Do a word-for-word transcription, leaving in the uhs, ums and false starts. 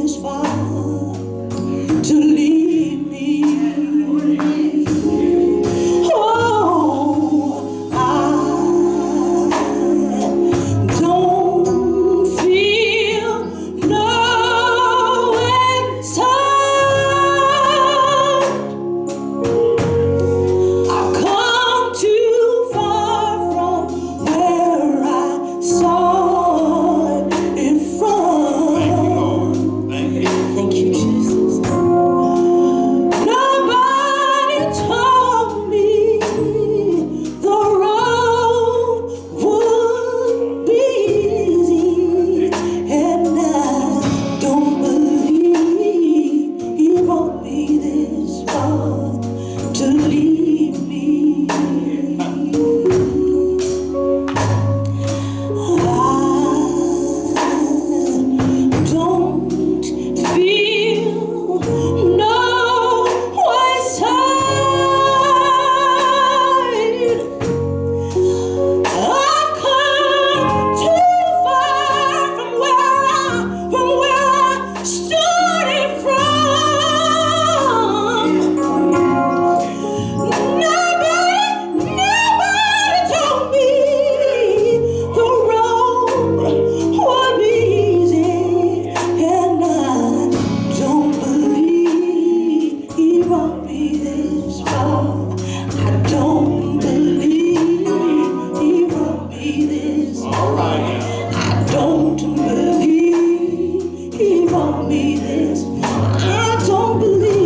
this far to leave me. Oh, I don't feel no inside. I've come too far from where I saw it from. Thank you, Lord. Thank you. Thank you, Jesus. Nobody told me the road would be easy, and I don't believe He brought me this far to leave me. I don't feel no inside. I've come too far from where I, from where I started from. Nobody, nobody told me the road would be easy, and I don't believe He brought me this far. I don't believe He brought me this far. I don't believe He brought me this far. I don't believe